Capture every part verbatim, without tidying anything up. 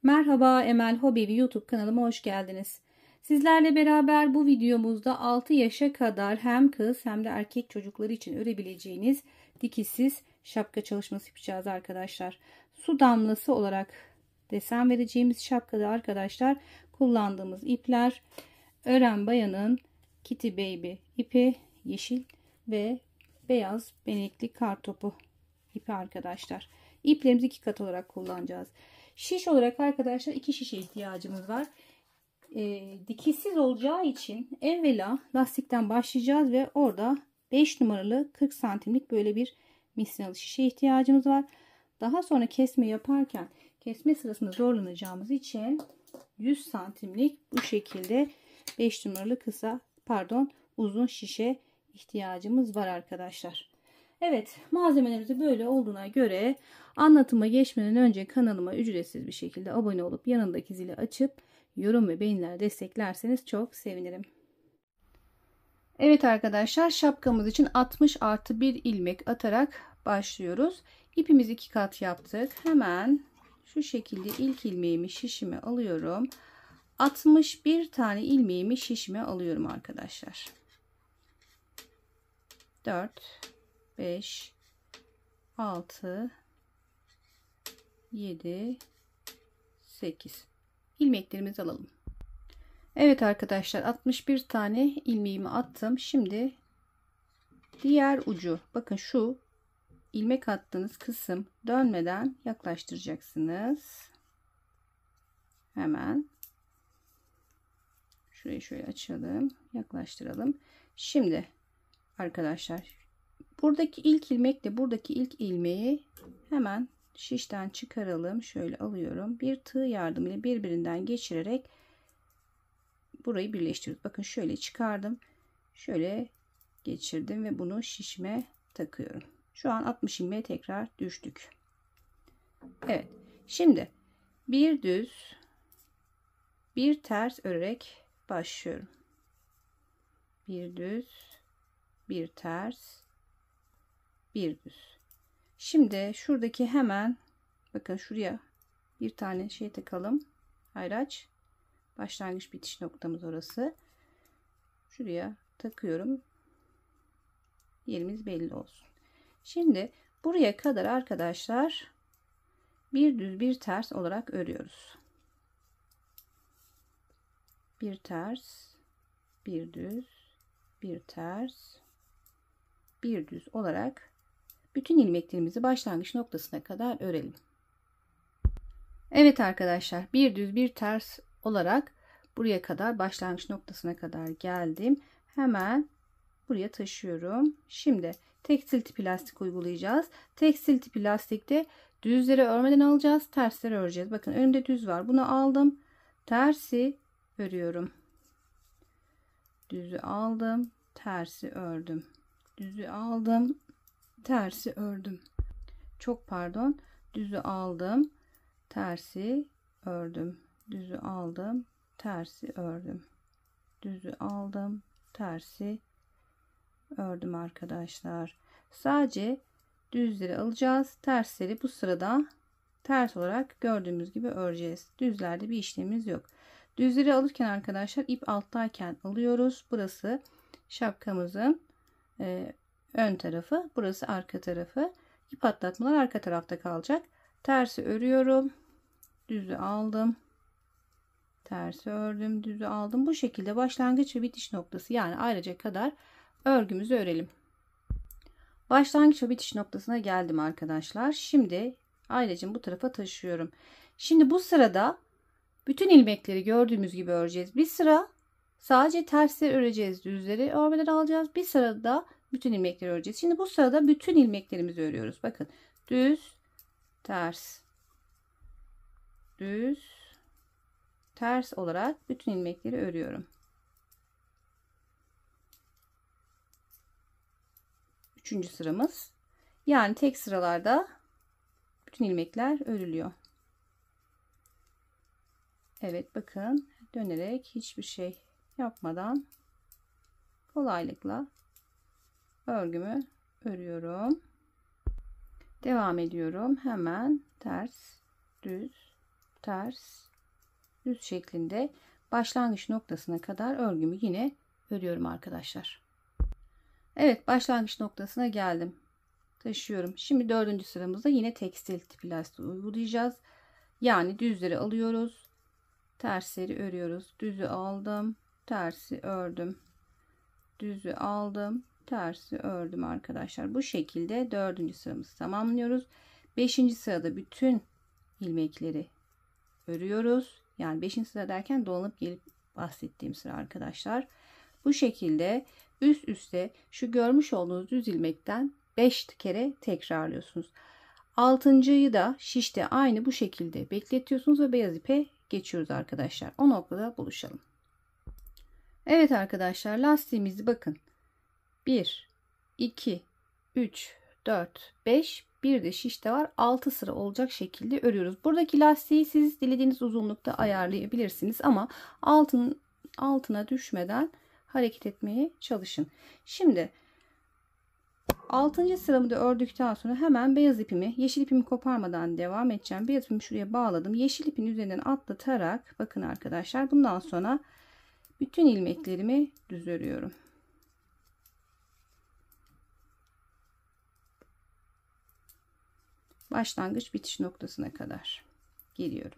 Merhaba, Emel Hobi YouTube kanalıma hoş geldiniz. Sizlerle beraber bu videomuzda altı yaşa kadar hem kız hem de erkek çocukları için örebileceğiniz dikişsiz şapka çalışması yapacağız arkadaşlar. Su damlası olarak desen vereceğimiz şapkada arkadaşlar kullandığımız ipler Ören Bayan'ın Kitty Baby ipi, yeşil ve beyaz benekli kartopu ipi arkadaşlar. İplerimizi iki kat olarak kullanacağız. Şiş olarak arkadaşlar iki şişe ihtiyacımız var. E, dikişsiz olacağı için evvela lastikten başlayacağız ve orada beş numaralı kırk santimlik böyle bir misinalı şişe ihtiyacımız var. Daha sonra kesme yaparken kesme sırasında zorlanacağımız için yüz santimlik bu şekilde beş numaralı kısa pardon uzun şişe ihtiyacımız var arkadaşlar. Evet, malzemelerimiz böyle olduğuna göre anlatıma geçmeden önce kanalıma ücretsiz bir şekilde abone olup yanındaki zili açıp yorum ve beğeniler desteklerseniz çok sevinirim. Evet arkadaşlar, şapkamız için altmış artı bir ilmek atarak başlıyoruz. İpimizi iki kat yaptık. Hemen şu şekilde ilk ilmeğimi şişime alıyorum. altmış bir tane ilmeğimi şişime alıyorum arkadaşlar. dört beş altı yedi sekiz ilmeklerimizi alalım. Evet arkadaşlar, altmış bir tane ilmeğimi attım. Şimdi diğer ucu, bakın şu ilmek attığınız kısım dönmeden yaklaştıracaksınız. Hemen şurayı şöyle açalım, yaklaştıralım. Şimdi arkadaşlar, buradaki ilk ilmekle buradaki ilk ilmeği hemen şişten çıkaralım. Şöyle alıyorum. Bir tığ yardımıyla birbirinden geçirerek burayı birleştiriyoruz. Bakın şöyle çıkardım. Şöyle geçirdim ve bunu şişime takıyorum. Şu an altmış ilmeğe tekrar düştük. Evet. Şimdi bir düz bir ters örerek başlıyorum. Bir düz bir ters bir düz. Şimdi şuradaki hemen bakın şuraya bir tane şey takalım. Ayraç. Başlangıç bitiş noktamız orası. Şuraya takıyorum. Yerimiz belli olsun. Şimdi buraya kadar arkadaşlar bir düz bir ters olarak örüyoruz. Bir ters, bir düz, bir ters, bir düz olarak bütün ilmeklerimizi başlangıç noktasına kadar örelim. Evet arkadaşlar, bir düz bir ters olarak buraya kadar başlangıç noktasına kadar geldim. Hemen buraya taşıyorum. Şimdi tekstil tipi lastik uygulayacağız. Tekstil tipi lastikte düzleri örmeden alacağız, tersleri öreceğiz. Bakın önümde düz var. Bunu aldım. Tersi örüyorum. Düzü aldım, tersi ördüm. Düzü aldım, tersi ördüm. Çok pardon. Düzü aldım, tersi ördüm. Düzü aldım, tersi ördüm. Düzü aldım, tersi ördüm arkadaşlar. Sadece düzleri alacağız. Tersleri bu sırada ters olarak gördüğümüz gibi öreceğiz. Düzlerde bir işlemimiz yok. Düzleri alırken arkadaşlar ip alttayken alıyoruz. Burası şapkamızın e, ön tarafı, burası arka tarafı. İp atlatmalar arka tarafta kalacak. Tersi örüyorum. Düzü aldım. Tersi ördüm. Düzü aldım. Bu şekilde başlangıç ve bitiş noktası, yani ayrıca kadar örgümüzü örelim. Başlangıç ve bitiş noktasına geldim arkadaşlar. Şimdi ayrıca bu tarafa taşıyorum. Şimdi bu sırada bütün ilmekleri gördüğümüz gibi öreceğiz. Bir sıra sadece tersleri öreceğiz. Düzleri örmeden alacağız. Bir sırada bütün ilmekleri öreceğiz. Şimdi bu sırada bütün ilmeklerimizi örüyoruz. Bakın düz, ters, düz, ters olarak bütün ilmekleri örüyorum. Üçüncü sıramız. Yani tek sıralarda bütün ilmekler örülüyor. Evet, bakın dönerek hiçbir şey yapmadan kolaylıkla örgümü örüyorum. Devam ediyorum. Hemen ters, düz, ters, düz şeklinde başlangıç noktasına kadar örgümü yine örüyorum arkadaşlar. Evet, başlangıç noktasına geldim. Taşıyorum. Şimdi dördüncü sıramızda yine tekstil tipi lastiği uygulayacağız. Yani düzleri alıyoruz. Tersleri örüyoruz. Düzü aldım. Tersi ördüm. Düzü aldım. Tersi ördüm arkadaşlar. Bu şekilde dördüncü sıramızı tamamlıyoruz. Beşinci sırada bütün ilmekleri örüyoruz. Yani beşinci sıra derken dolanıp gelip bahsettiğim sıra arkadaşlar. Bu şekilde üst üste şu görmüş olduğunuz düz ilmekten beş kere tekrarlıyorsunuz. altıncıyı da şişte aynı bu şekilde bekletiyorsunuz ve beyaz ipe geçiyoruz arkadaşlar. O noktada buluşalım. Evet arkadaşlar, lastiğimizi bakın. bir, iki, üç, dört, beş, bir de şişte var. altı sıra olacak şekilde örüyoruz. Buradaki lastiği siz dilediğiniz uzunlukta ayarlayabilirsiniz ama altın, altına düşmeden hareket etmeye çalışın. Şimdi altıncı sıramı da ördükten sonra hemen beyaz ipimi, yeşil ipimi koparmadan devam edeceğim. Beyaz ipimi şuraya bağladım. Yeşil ipin üzerinden atlatarak bakın arkadaşlar, bundan sonra bütün ilmeklerimi düz örüyorum. Başlangıç bitiş noktasına kadar geliyorum.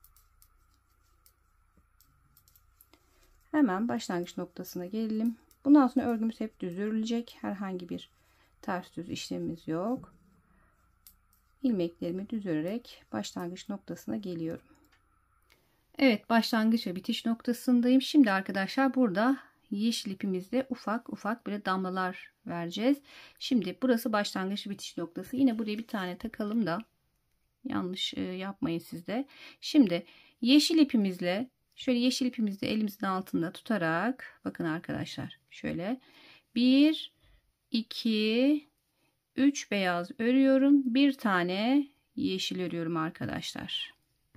Hemen başlangıç noktasına gelelim. Bundan sonra örgümüz hep düz örülecek. Herhangi bir ters düz işlemimiz yok. İlmeklerimi düz örerek başlangıç noktasına geliyorum. Evet, başlangıç ve bitiş noktasındayım. Şimdi arkadaşlar burada yeşil ipimizde ufak ufak böyle damlalar vereceğiz. Şimdi burası başlangıç bitiş noktası. Yine buraya bir tane takalım da yanlış yapmayın siz de. Şimdi yeşil ipimizle şöyle yeşil ipimizi de elimizin altında tutarak bakın arkadaşlar şöyle bir, iki, üç beyaz örüyorum. Bir tane yeşil örüyorum arkadaşlar.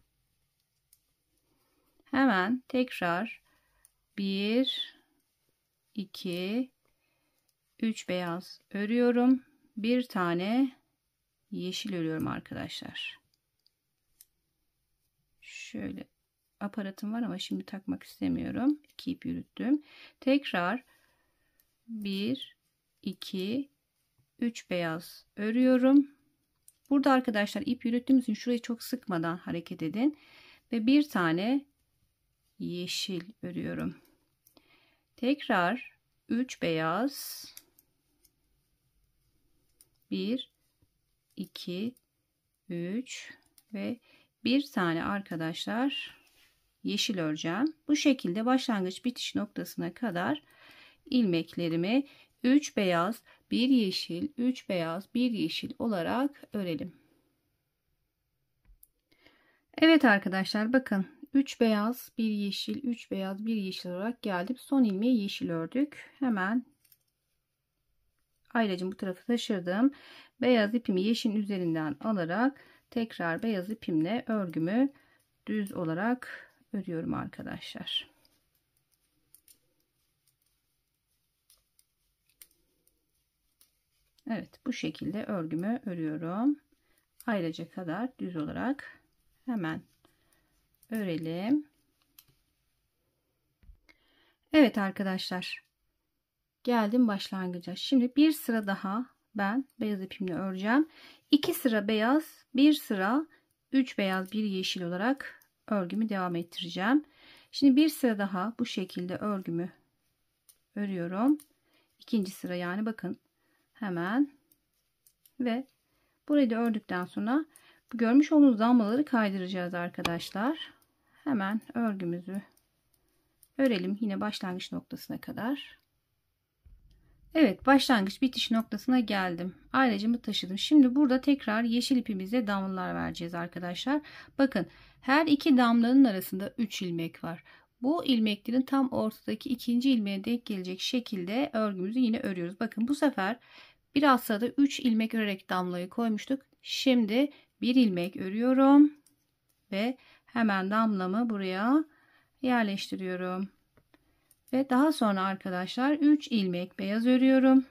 Hemen tekrar bir, iki, üç beyaz örüyorum. Bir tane yeşil örüyorum arkadaşlar. Şöyle aparatım var ama şimdi takmak istemiyorum. iki ip yürüttüm. Tekrar bir, iki, üç beyaz örüyorum. Burada arkadaşlar ip yürüttüğümüz için şurayı çok sıkmadan hareket edin. Ve bir tane yeşil örüyorum. Tekrar üç beyaz, bir, iki, üç ve bir tane arkadaşlar yeşil öreceğim. Bu şekilde başlangıç bitiş noktasına kadar ilmeklerimi üç beyaz, bir yeşil, üç beyaz, bir yeşil olarak örelim. Evet arkadaşlar bakın, üç beyaz, bir yeşil, üç beyaz, bir yeşil olarak geldim. Son ilmeği yeşil ördük. Hemen ayracım bu tarafı taşırdım. Beyaz ipimi yeşilin üzerinden alarak tekrar beyaz ipimle örgümü düz olarak örüyorum arkadaşlar. Evet, bu şekilde örgümü örüyorum. Ayrıca kadar düz olarak hemen örelim. Evet arkadaşlar, geldim başlangıca. Şimdi bir sıra daha ben beyaz ipimle öreceğim. iki sıra beyaz, bir sıra üç beyaz, bir yeşil olarak örgümü devam ettireceğim. Şimdi bir sıra daha bu şekilde örgümü örüyorum. İkinci sıra yani bakın hemen ve burayı da ördükten sonra bu görmüş olduğunuz damlaları kaydıracağız arkadaşlar. Hemen örgümüzü örelim yine başlangıç noktasına kadar. Evet, başlangıç bitiş noktasına geldim. Ayracımı taşıdım. Şimdi burada tekrar yeşil ipimizle damlalar vereceğiz arkadaşlar. Bakın her iki damlanın arasında üç ilmek var. Bu ilmeklerin tam ortadaki ikinci ilmeğe denk gelecek şekilde örgümüzü yine örüyoruz. Bakın bu sefer bir alt sırada üç ilmek örerek damlayı koymuştuk. Şimdi bir ilmek örüyorum ve hemen damlamı buraya yerleştiriyorum. Ve daha sonra arkadaşlar üç ilmek beyaz örüyorum.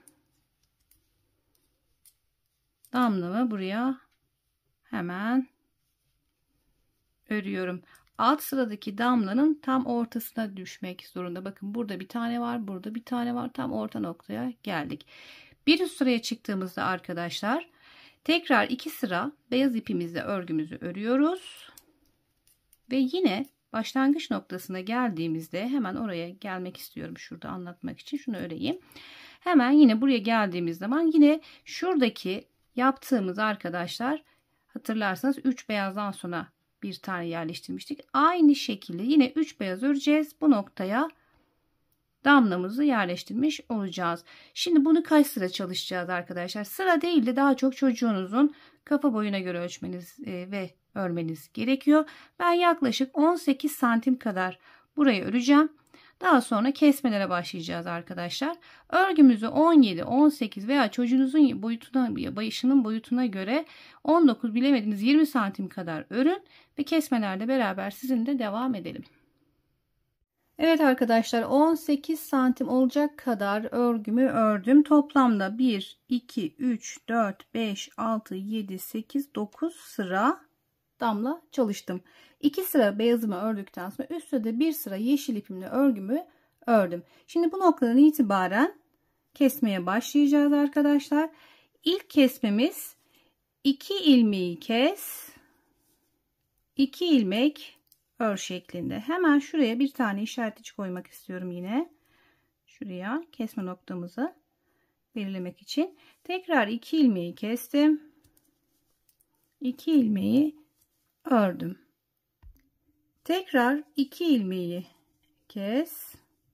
Damlamı buraya hemen örüyorum. Alt sıradaki damlanın tam ortasına düşmek zorunda. Bakın burada bir tane var, burada bir tane var. Tam orta noktaya geldik. Bir üst sıraya çıktığımızda arkadaşlar tekrar iki sıra beyaz ipimizle örgümüzü örüyoruz. Ve yine başlangıç noktasına geldiğimizde hemen oraya gelmek istiyorum. Şurada anlatmak için şunu öreyim. Hemen yine buraya geldiğimiz zaman yine şuradaki yaptığımız arkadaşlar hatırlarsanız üç beyazdan sonra bir tane yerleştirmiştik. Aynı şekilde yine üç beyaz öreceğiz. Bu noktaya damlamızı yerleştirmiş olacağız. Şimdi bunu kaç sıra çalışacağız arkadaşlar? Sıra değil de daha çok çocuğunuzun kafa boyuna göre ölçmeniz ve örmeniz gerekiyor. Ben yaklaşık on sekiz santim kadar burayı öreceğim. Daha sonra kesmelere başlayacağız arkadaşlar. Örgümüzü on yedi, on sekiz veya çocuğunuzun boyutuna, başının boyutuna göre on dokuz bilemediniz yirmi santim kadar örün ve kesmelerle beraber sizinle devam edelim. Evet arkadaşlar, on sekiz santim olacak kadar örgümü ördüm. Toplamda bir, iki, üç, dört, beş, altı, yedi, sekiz, dokuz sıra damla çalıştım. iki sıra beyazımı ördükten sonra üstte de bir sıra yeşil ipimle örgümü ördüm. Şimdi bu noktadan itibaren kesmeye başlayacağız arkadaşlar. İlk kesmemiz iki ilmeği kes, iki ilmek ör şeklinde. Hemen şuraya bir tane işaretçi koymak istiyorum yine. Şuraya kesme noktamızı belirlemek için. Tekrar iki ilmeği kestim. iki ilmeği ördüm. Tekrar iki ilmeği kes,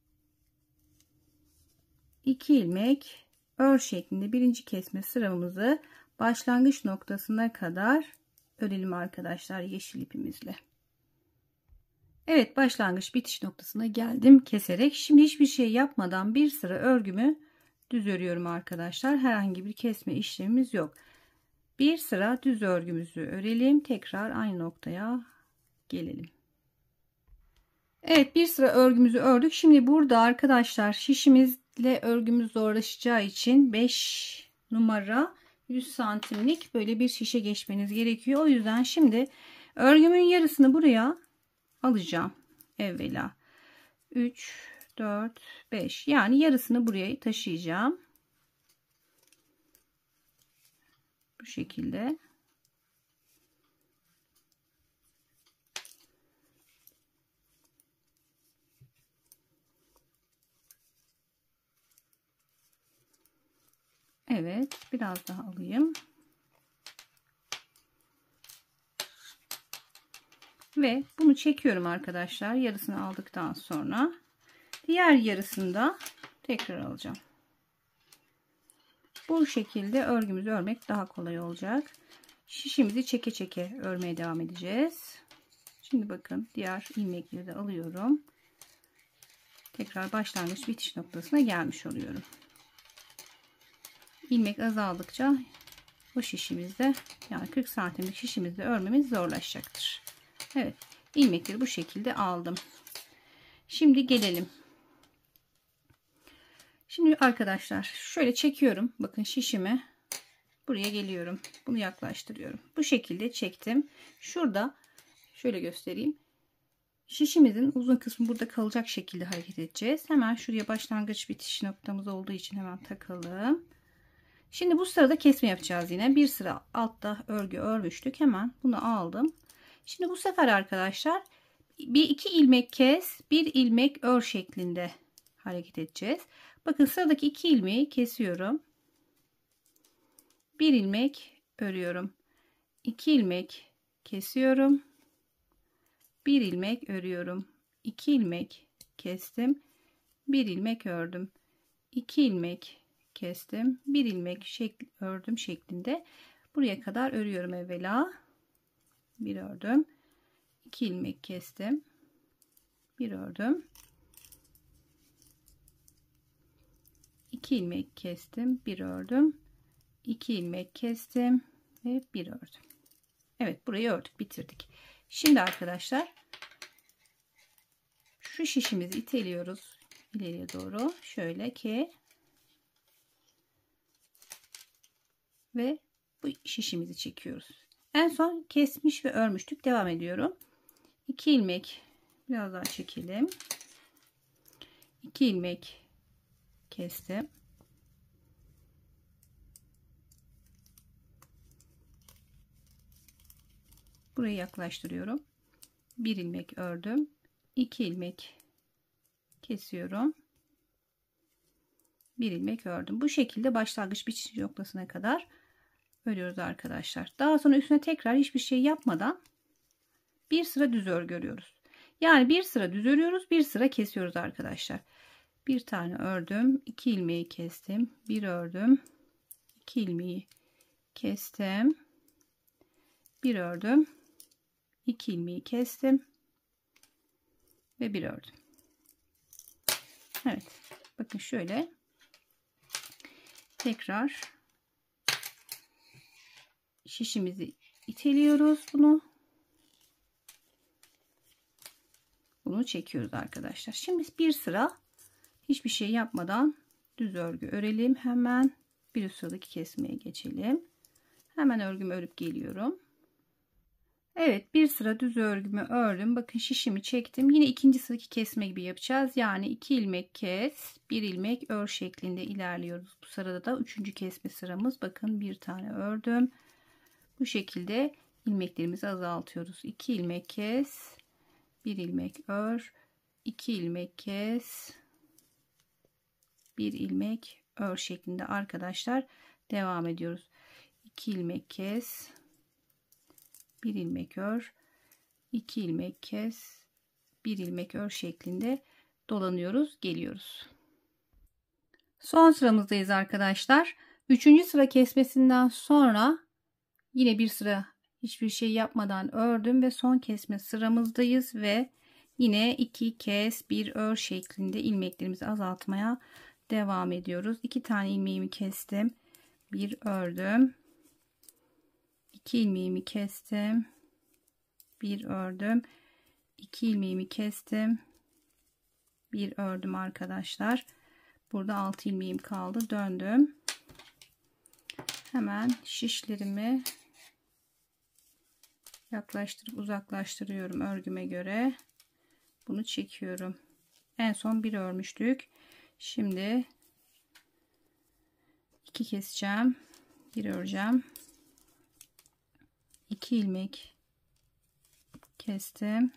iki ilmek ör şeklinde birinci kesme sıramızı başlangıç noktasına kadar örelim arkadaşlar yeşil ipimizle. Evet, başlangıç bitiş noktasına geldim keserek. Şimdi hiçbir şey yapmadan bir sıra örgümü düz örüyorum arkadaşlar. Herhangi bir kesme işlemimiz yok. Bir sıra düz örgümüzü örelim. Tekrar aynı noktaya gelelim. Evet, bir sıra örgümüzü ördük. Şimdi burada arkadaşlar şişimizle örgümüz zorlaşacağı için beş numara yüz santimlik böyle bir şişe geçmeniz gerekiyor. O yüzden şimdi örgümün yarısını buraya alacağım. Evvela üç, dört, beş, yani yarısını buraya taşıyacağım. Bu şekilde. Evet, biraz daha alayım. Ve bunu çekiyorum arkadaşlar. Yarısını aldıktan sonra diğer yarısını da tekrar alacağım. Bu şekilde örgümüzü örmek daha kolay olacak. Şişimizi çeke çeke örmeye devam edeceğiz. Şimdi bakın, diğer ilmekleri de alıyorum. Tekrar başlangıç bitiş noktasına gelmiş oluyorum. İlmek azaldıkça bu şişimizde, yani kırk santimlik şişimizde örmemiz zorlaşacaktır. Evet, ilmekleri bu şekilde aldım. Şimdi gelelim. Şimdi arkadaşlar şöyle çekiyorum. Bakın şişimi buraya geliyorum. Bunu yaklaştırıyorum. Bu şekilde çektim. Şurada şöyle göstereyim. Şişimizin uzun kısmı burada kalacak şekilde hareket edeceğiz. Hemen şuraya başlangıç bitiş noktamız olduğu için hemen takalım. Şimdi bu sırada kesme yapacağız yine. Bir sıra altta örgü örmüştük. Hemen bunu aldım. Şimdi bu sefer arkadaşlar bir iki ilmek kes, bir ilmek ör şeklinde hareket edeceğiz. Bakın sıradaki iki ilmeği kesiyorum. Bir ilmek örüyorum. iki ilmek kesiyorum. Bir ilmek örüyorum. iki ilmek kestim. Bir ilmek ördüm. iki ilmek kestim. Bir ilmek şekli ördüm şeklinde buraya kadar örüyorum evvela. Bir ördüm. iki ilmek kestim. Bir ördüm. iki ilmek kestim. Bir ördüm. iki ilmek kestim ve bir ördüm. Evet, burayı ördük, bitirdik. Şimdi arkadaşlar şu şişimizi iteliyoruz ileriye doğru, şöyle ki ve bu şişimizi çekiyoruz. En son kesmiş ve örmüştük. Devam ediyorum. iki ilmek, biraz daha çekelim. iki ilmek kestim. Burayı yaklaştırıyorum. bir ilmek ördüm. iki ilmek kesiyorum. bir ilmek ördüm. Bu şekilde başlangıç bitiş noktasına kadar örüyoruz arkadaşlar. Daha sonra üstüne tekrar hiçbir şey yapmadan bir sıra düz örgü örüyoruz. Yani bir sıra düz örüyoruz, bir sıra kesiyoruz arkadaşlar. Bir tane ördüm, iki ilmeği kestim, bir ördüm, iki ilmeği kestim, bir ördüm, iki ilmeği kestim ve bir ördüm. Evet, bakın şöyle tekrar şişimizi iteliyoruz, bunu bunu çekiyoruz arkadaşlar. Şimdi bir sıra hiçbir şey yapmadan düz örgü örelim. Hemen bir üst sıradaki kesmeye geçelim. Hemen örgümü örüp geliyorum. Evet, bir sıra düz örgümü ördüm. Bakın şişimi çektim. Yine ikinci sıradaki kesme gibi yapacağız. Yani iki ilmek kes, bir ilmek ör şeklinde ilerliyoruz. Bu sırada da üçüncü kesme sıramız. Bakın bir tane ördüm. Bu şekilde ilmeklerimizi azaltıyoruz. iki ilmek kes, bir ilmek ör, iki ilmek kes, bir ilmek ör şeklinde arkadaşlar devam ediyoruz. iki ilmek kes, bir ilmek ör, iki ilmek kes, bir ilmek ör şeklinde dolanıyoruz, geliyoruz. Son sıramızdayız arkadaşlar. Üçüncü sıra kesmesinden sonra yine bir sıra hiçbir şey yapmadan ördüm ve son kesme sıramızdayız ve yine iki kes bir ör şeklinde ilmeklerimizi azaltmaya devam ediyoruz. iki tane ilmeğimi kestim, bir ördüm, iki ilmeğimi kestim, bir ördüm, iki ilmeğimi kestim, bir ördüm arkadaşlar. Burada altı ilmeğim kaldı, döndüm. Hemen şişlerimi yaklaştırıp uzaklaştırıyorum örgüme göre. Bunu çekiyorum. En son bir örmüştük. Şimdi iki keseceğim, bir öreceğim. iki ilmek kestim,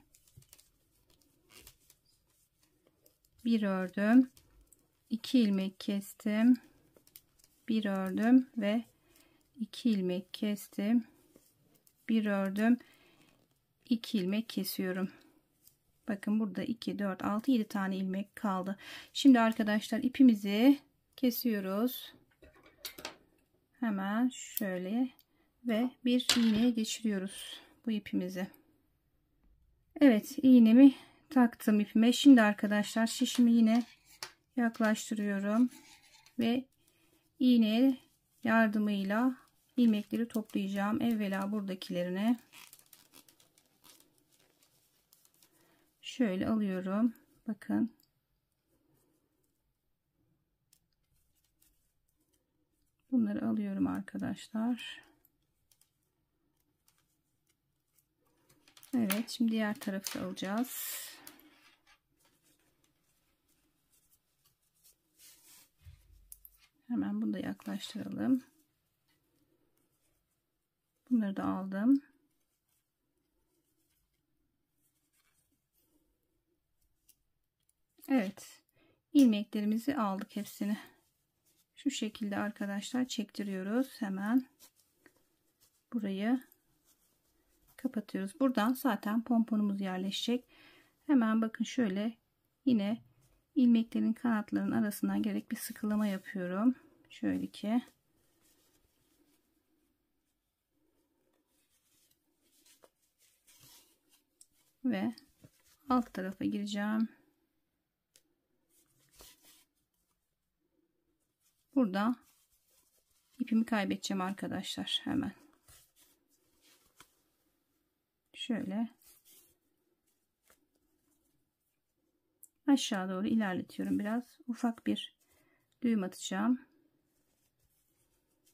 bir ördüm, iki ilmek kestim, bir ördüm ve iki ilmek kestim, bir ördüm, iki ilmek kesiyorum. Bakın burada iki, dört, altı, yedi tane ilmek kaldı. Şimdi arkadaşlar ipimizi kesiyoruz. Hemen şöyle ve bir iğneye geçiriyoruz bu ipimizi. Evet, iğnemi taktım ipime. Şimdi arkadaşlar şişimi yine yaklaştırıyorum ve iğne yardımıyla ilmekleri toplayacağım. Evvela buradakilerine şöyle alıyorum. Bakın. Bunları alıyorum arkadaşlar. Evet, şimdi diğer tarafı alacağız. Hemen bunu da yaklaştıralım. Bunları da aldım. Evet, ilmeklerimizi aldık hepsini. Şu şekilde arkadaşlar çektiriyoruz. Hemen burayı kapatıyoruz. Buradan zaten pomponumuz yerleşecek. Hemen bakın şöyle yine ilmeklerin kanatlarının arasından gerek bir sıkılama yapıyorum. Şöyle ki ve alt tarafa gireceğim. Burada ipimi kaybedeceğim arkadaşlar. Hemen şöyle aşağı doğru ilerletiyorum. Biraz ufak bir düğüm atacağım.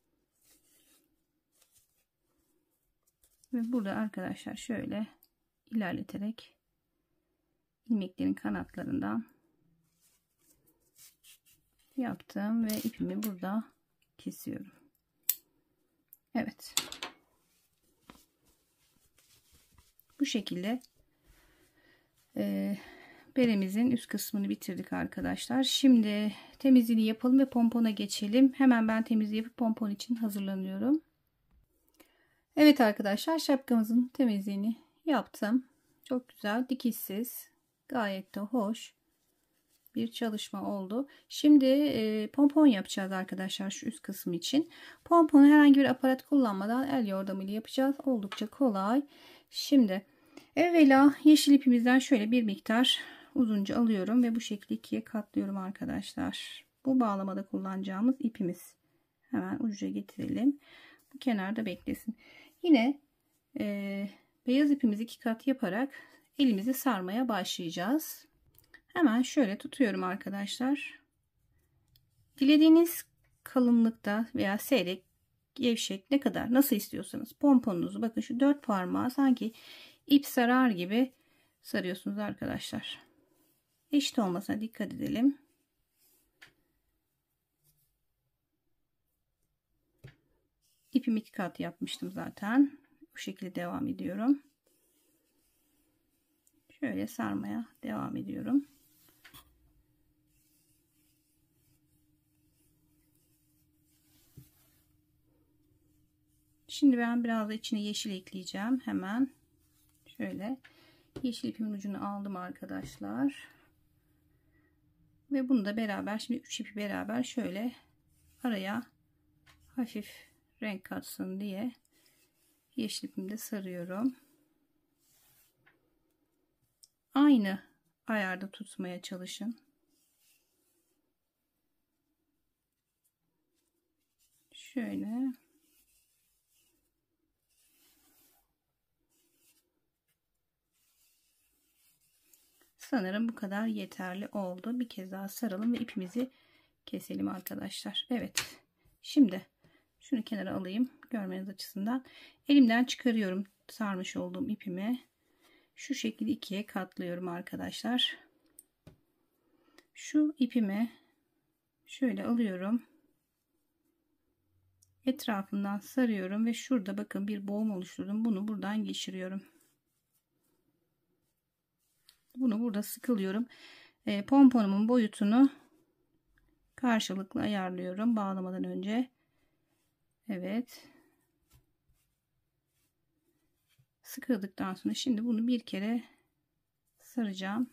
Ve burada arkadaşlar şöyle ilerleterek ilmeklerin kanatlarından yaptım ve ipimi burada kesiyorum. Evet. Bu şekilde e, beremizin üst kısmını bitirdik arkadaşlar. Şimdi temizliğini yapalım ve pompona geçelim. Hemen ben temizliği yapıp pompon için hazırlanıyorum. Evet arkadaşlar, şapkamızın temizliğini yaptım. Çok güzel, dikişsiz, gayet de hoş bir çalışma oldu. Şimdi e, pompon yapacağız arkadaşlar şu üst kısmı için. Pomponu herhangi bir aparat kullanmadan el yordamıyla yapacağız. Oldukça kolay. Şimdi evvela yeşil ipimizden şöyle bir miktar uzunca alıyorum ve bu şekilde ikiye katlıyorum arkadaşlar. Bu bağlamada kullanacağımız ipimiz. Hemen ucuya getirelim. Bu kenarda beklesin. Yine e, beyaz ipimizi iki kat yaparak elimizi sarmaya başlayacağız. Hemen şöyle tutuyorum arkadaşlar. Dilediğiniz kalınlıkta veya seyrek, gevşek, ne kadar nasıl istiyorsanız pomponunuzu bakın şu dört parmağı sanki ip sarar gibi sarıyorsunuz arkadaşlar. Eşit olmasına dikkat edelim. İpimi iki kat yapmıştım zaten. Bu şekilde devam ediyorum. Şöyle sarmaya devam ediyorum. Şimdi ben biraz da içine yeşil ekleyeceğim. Hemen şöyle yeşil ipimin ucunu aldım arkadaşlar. Ve bunu da beraber, şimdi üç ipi beraber şöyle araya hafif renk katsın diye yeşil ipimi de sarıyorum. Aynı ayarda tutmaya çalışın. Şöyle. Sanırım bu kadar yeterli oldu. Bir kez daha saralım ve ipimizi keselim arkadaşlar. Evet. Şimdi şunu kenara alayım görmeniz açısından. Elimden çıkarıyorum sarmış olduğum ipimi. Şu şekilde ikiye katlıyorum arkadaşlar. Şu ipimi şöyle alıyorum. Etrafından sarıyorum ve şurada bakın bir boğum oluşturdum. Bunu buradan geçiriyorum. Bunu burada sıkılıyorum. E, pomponumun boyutunu karşılıklı ayarlıyorum bağlamadan önce. Evet. Sıkıldıktan sonra şimdi bunu bir kere saracağım.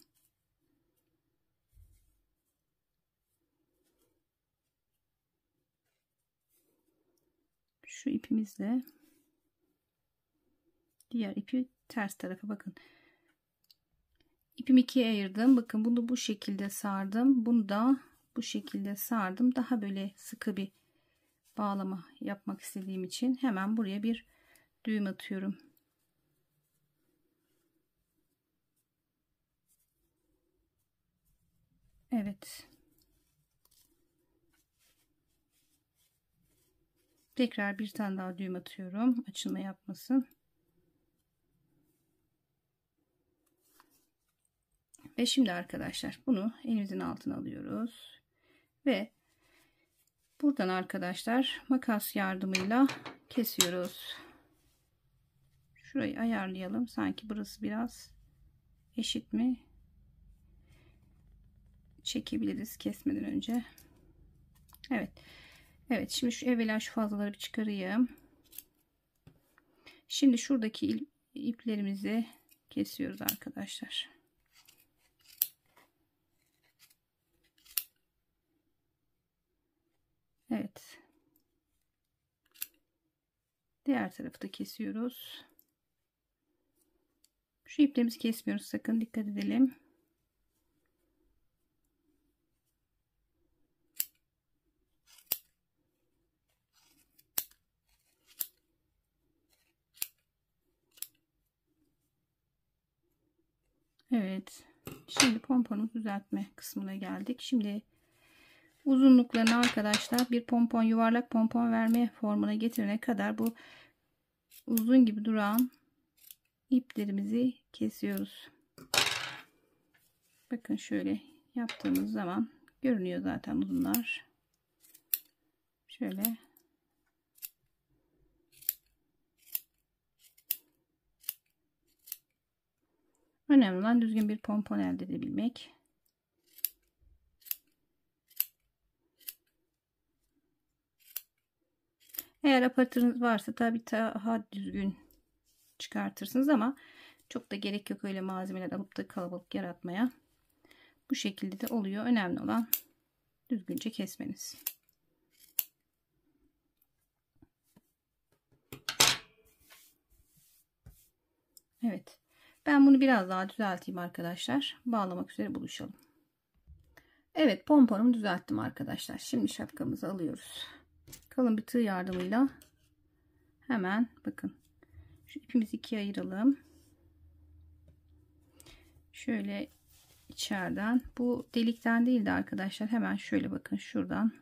Şu ipimizle diğer ipi ters tarafa bakın. İpimi ikiye ayırdım. Bakın bunu bu şekilde sardım. Bunu da bu şekilde sardım. Daha böyle sıkı bir bağlama yapmak istediğim için hemen buraya bir düğüm atıyorum. Evet. Tekrar bir tane daha düğüm atıyorum. Açılma yapmasın. Ve şimdi arkadaşlar bunu elimizin altına alıyoruz. Ve buradan arkadaşlar makas yardımıyla kesiyoruz. Şurayı ayarlayalım. Sanki burası biraz eşit mi? Çekebiliriz kesmeden önce. Evet. Evet. Şimdi şu evvela şu fazlaları bir çıkarayım. Şimdi şuradaki iplerimizi kesiyoruz arkadaşlar. Evet. Diğer tarafı da kesiyoruz. Şu iplerimizi kesmiyoruz. Sakın dikkat edelim. Evet. Şimdi pomponu düzeltme kısmına geldik. Şimdi uzunluklarını arkadaşlar bir pompon, yuvarlak pompon verme formuna getirene kadar bu uzun gibi duran iplerimizi kesiyoruz. Bakın şöyle yaptığımız zaman görünüyor zaten uzunlar. Şöyle önemli olan düzgün bir pompon elde edebilmek. Eğer aparatınız varsa tabii daha düzgün çıkartırsınız ama çok da gerek yok öyle malzemeler alıp da kalabalık yaratmaya. Bu şekilde de oluyor. Önemli olan düzgünce kesmeniz. Evet. Ben bunu biraz daha düzelteyim arkadaşlar. Bağlamak üzere buluşalım. Evet, pomponumu düzelttim arkadaşlar. Şimdi şapkamızı alıyoruz. Kalın bir tığ yardımıyla hemen bakın şu ipimizi ikiye ayıralım. Şöyle içeriden, bu delikten değil de arkadaşlar hemen şöyle bakın şuradan,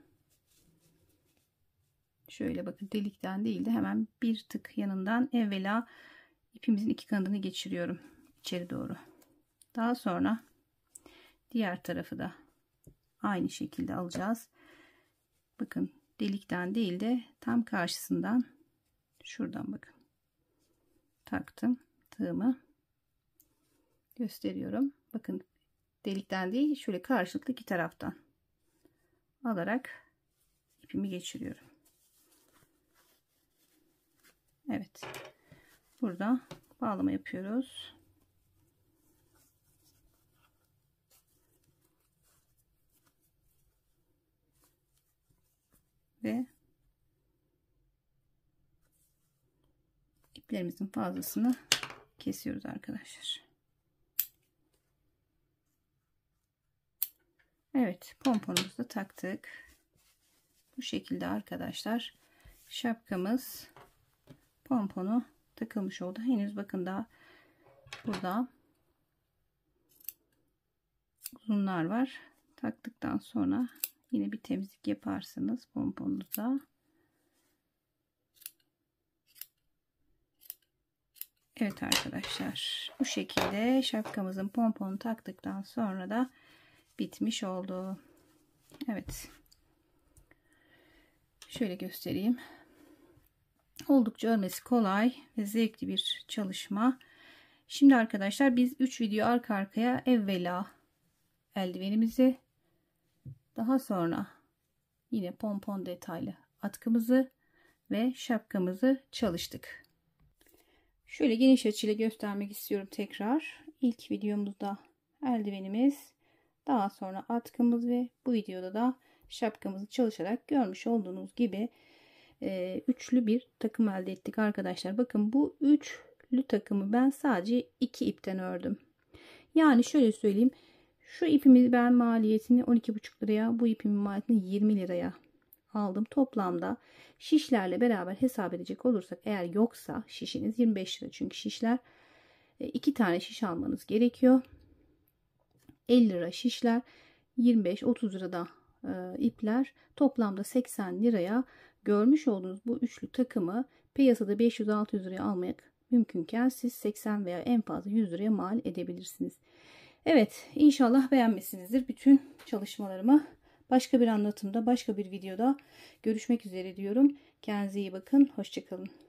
şöyle bakın delikten değil de hemen bir tık yanından evvela ipimizin iki kanadını geçiriyorum içeri doğru. Daha sonra diğer tarafı da aynı şekilde alacağız. Bakın delikten değil de tam karşısından şuradan bakın taktım tığımı, gösteriyorum. Bakın delikten değil, şöyle karşılıklı iki taraftan alarak ipimi geçiriyorum. Evet, burada bağlama yapıyoruz. Ve iplerimizin fazlasını kesiyoruz arkadaşlar. Evet, pomponumuzu da taktık. Bu şekilde arkadaşlar şapkamız pomponu takılmış oldu. Henüz bakın daha burada uzunlar var. Taktıktan sonra yine bir temizlik yaparsınız pomponunuza. Evet arkadaşlar, bu şekilde şapkamızın pomponunu taktıktan sonra da bitmiş oldu. Evet, şöyle göstereyim. Oldukça örmesi kolay ve zevkli bir çalışma. Şimdi arkadaşlar biz üç video arka arkaya evvela eldivenimizi, daha sonra yine pompon detaylı atkımızı ve şapkamızı çalıştık. Şöyle geniş açıyla göstermek istiyorum tekrar. İlk videomuzda eldivenimiz, daha sonra atkımız ve bu videoda da şapkamızı çalışarak görmüş olduğunuz gibi e, üçlü bir takım elde ettik arkadaşlar. Bakın bu üçlü takımı ben sadece iki ipten ördüm. Yani şöyle söyleyeyim. Şu ipimi ben maliyetini on iki buçuk liraya, bu ipimin maliyetini yirmi liraya aldım. Toplamda şişlerle beraber hesap edecek olursak, eğer yoksa şişiniz yirmi beş lira, çünkü şişler iki tane şiş almanız gerekiyor. elli lira şişler, yirmi beş otuz lirada e, ipler, toplamda seksen liraya görmüş olduğunuz bu üçlü takımı piyasada beş yüz altı yüz liraya almak mümkünken siz seksen veya en fazla yüz liraya mal edebilirsiniz. Evet, inşallah beğenmişsinizdir bütün çalışmalarımı. Başka bir anlatımda, başka bir videoda görüşmek üzere diyorum. Kendinize iyi bakın. Hoşça kalın.